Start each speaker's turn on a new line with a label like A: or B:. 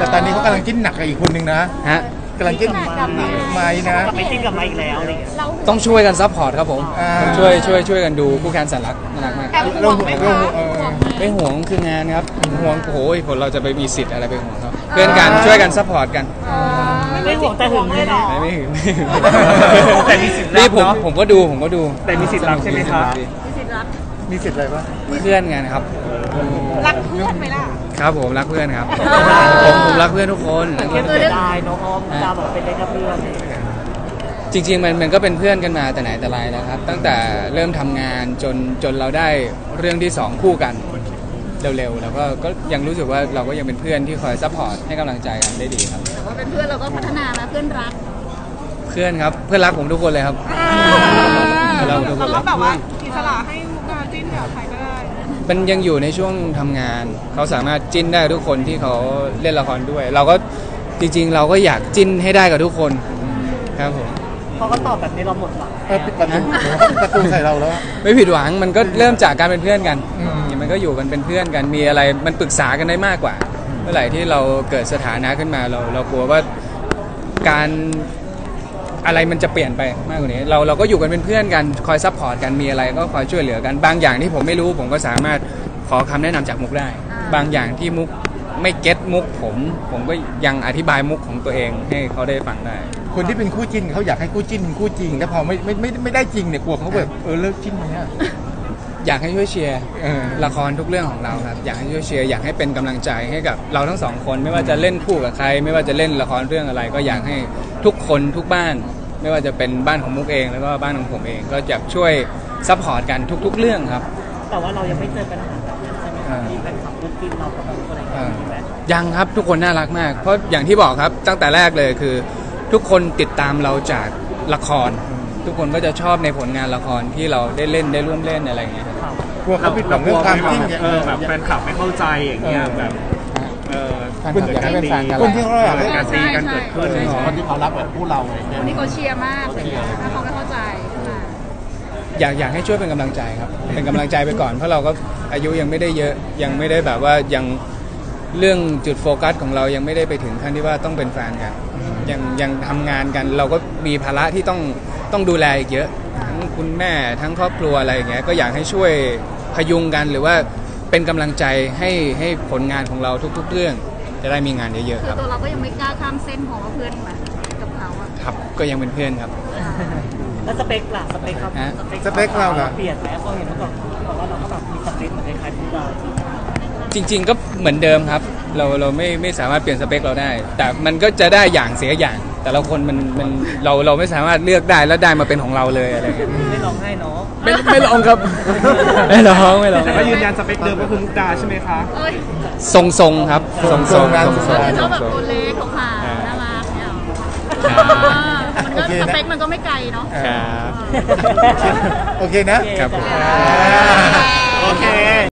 A: แต่ตอนนี้เขากำลังจิ้นหนักกับอีกคนนึงนะ
B: ฮะ
A: กำลังจิ้นไม้นะ
C: ไปจิ้นกับไม้อีกแล้วอะไรอย่างเงี้ย
B: ต้องช่วยกันซัพพอร์ตครับผมช่วยกันดูคู่แข่งแสนรักน่ารักมากไม่ห่วงคืองานครับห่วงโอ้ยคนเราจะไปมีสิทธิ์อะไรไปห่วงเขาเพื่อนกันช่วยกันซัพพอร์ตกัน
C: ไม่ห่วงแต่หึงเลยหรอ
B: ไม่หึง
C: แต่มีสิทธิ์
B: นี่ผมก็ดู
C: แต่มีสิทธิ์รักใช่ไหมครับ
A: มีสิทธิ์อะไรบ้าง
B: เพื่อนกันครับ
D: รักเพื่อนไหมล่ะ
B: ครับผมรักเพื่อนครับผมรักเพื่อนทุกคน
C: แค่เสียดายน้องออมจะบอกเป็นได้กับเพื่อน
B: จริงๆมันก็เป็นเพื่อนกันมาแต่ไหนแต่ไรแล้วครับตั้งแต่เริ่มทำงานจนเราได้เรื่องที่2คู่กันเร็วๆแล้วก็ยังรู้สึกว่าเราก็ยังเป็นเพื่อนที่คอยซัพพอร์ตให้กำลังใจกันได้ดีครับ
D: แต่ว่าเป็นเพื่อนเราก็พัฒนานะเพื่อนรัก
B: เพื่อนครับเพื่อนรักผมทุกคนเลยครับ
D: เราแบบว่าอิสระให้มุกดาจิ้นกับใครก็ได้
B: มันยังอยู่ในช่วงทำงานเขาสามารถจิ้นได้ทุกคนที่เขาเล่นละครด้วยเราก็จริงๆเราก็อยากจิ้นให้ได้กับทุกคนครับผม
C: เขาก็ตอบแบบนี้เราหมดหวัง
A: ปิดประตูใส่เราแล้ว
B: ไม่ผิดหวังมันก็เริ่มจากการเป็นเพื่อนกันมันก็อยู่กันเป็นเพื่อนกันมีอะไรมันปรึกษากันได้มากกว่าเมื่อไหร่ที่เราเกิดสถานะขึ้นมาเรากลัวว่าการอะไรมันจะเปลี่ยนไปมากกว่านี้เราก็อยู่กันเป็นเพื่อนกันคอยซัพพอร์ตกันมีอะไรก็คอยช่วยเหลือกันบางอย่างที่ผมไม่รู้ผมก็สามารถขอคำแนะนำจากมุกได้บางอย่างที่มุกไม่เก็ตมุกผมก็ยังอธิบายมุกของตัวเองให้เขาได้ฟังได้
A: คนที่เป็นคู่จิ้นเขาอยากให้คู่จิ้นเป็นคู่จริงแล้วพอไม่ได้จริงเนี่ยกลัวเขาแบบเลิกจิ้นไหมเนี่ย
B: อยากให้ช่วยเชียร์ละครทุกเรื่องของเราครับอยากให้ช่วยเชียร์อยากให้เป็นกำลังใจให้กับเราทั้งสองคนไม่ว่าจะเล่นคู่กับใครไม่ว่าจะเล่นละครเรื่องอะไรก็อยากให้ทุกคนทุกบ้านไม่ว่าจะเป็นบ้านของมุกเองแล้วก็บ้านของผมเองก็อยากช่วยซัพพอร์ตกันทุกๆเรื่องครับ
C: แต่ว่าเรายังไม่เจอปัญหาแบบนั้นใช่ไหมครับที่เป็นขับรถกินเรากับอะไรอย่างเงี้ย
B: ยังครับทุกคนน่ารักมากเพราะอย่างที่บอกครับตั้งแต่แรกเลยคือทุกคนติดตามเราจากละครทุกคนก็จะชอบในผลงานละครที่เราได้เล่นได้ร่วมเล่นอะไรอย่างเงี้ย
A: กลัวเขาผิดหวังเรื่องความจริงเนี่ย
E: แบบแฟนคลับไม่เข้าใจอย่างเงี้ยแบบ
B: คนอยากให้เป็นแฟนกัน
A: คนที่เขาอยากให้
E: การตีกันเกิดขึ้น
A: คนที่เขารักแบบผู้เรา
D: คนที่เขาเชียร์มากอะไรอย่างเงี้ยถ้าเขาไม่เข้าใจ
B: อยากให้ช่วยเป็นกำลังใจครับเป็นกำลังใจไปก่อนเพราะเราก็อายุยังไม่ได้เยอะยังไม่ได้แบบว่ายังเรื่องจุดโฟกัสของเรายังไม่ได้ไปถึงขั้นที่ว่าต้องเป็นแฟนกันยังทำงานกันเราก็มีภาระที่ต้องดูแลอีกเยอะทั้งคุณแม่ทั้งครอบครัวอะไรอย่างเงี้ยก็อยากให้ช่วยพยุงกันหรือว่าเป็นกำลังใจให้ผลงานของเราทุกๆเรื่องจะได้มีงานเยอะๆครับ
D: ตัวเราก็ยังไม่กล้าข้ามเส้นของเพื่อนมากับเขาอะ
B: ครับก็ยังเป็นเพื่อนครับ
C: แล้วสเปคล่ะสเปคครับ
A: สเปคเรา
C: เปลี่ยนแล้วเขาเห็นเมื่อก่อนบอกว่าเราก็แบบมีสเปคเหมือนคล้ายๆผู้ชาย
B: จริงๆก็เหมือนเดิมครับเราไม่สามารถเปลี่ยนสเปคเราได้แต่มันก็จะได้อย่างเสียอย่างแต่ละคนมันเราไม่สามารถเลือกได้แล้วได้มาเป็นของเราเลยอะไรเงี้ย
C: ไม่ลองให้เนาะ
B: ไม่ลองครับไม่ลอง
E: แต่ก็ยืนยันสเปคเดิมก็คือมุกดาใช่ไหมคะ
B: ทรงครับทรง
D: ชอบแบบตัวเล็กขาวๆน่ารักเนี่ยมันก็สเปคมันก็ไม่ไกลเนาะ
A: โอเคนะครับ
E: โอเค